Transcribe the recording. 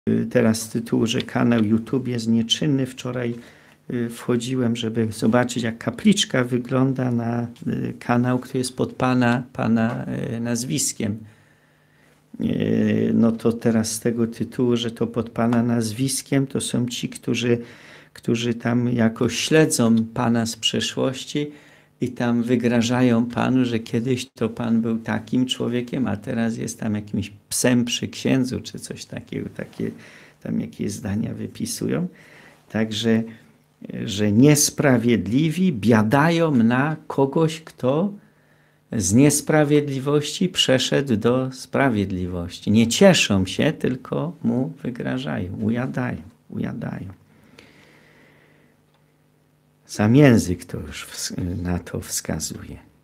teraz z tytułu, że kanał YouTube jest nieczynny. Wczoraj wchodziłem, żeby zobaczyć, jak kapliczka wygląda na kanał, który jest pod Pana nazwiskiem. No to teraz z tego tytułu, że to pod Pana nazwiskiem, to są ci, którzy tam jakoś śledzą Pana z przeszłości i tam wygrażają Panu, że kiedyś to Pan był takim człowiekiem, a teraz jest tam jakimś psem przy księdzu, czy coś takiego, tam jakieś zdania wypisują. Także, że niesprawiedliwi biadają na kogoś, kto z niesprawiedliwości przeszedł do sprawiedliwości. Nie cieszą się, tylko mu wygrażają, ujadają. Sam język to już na to wskazuje.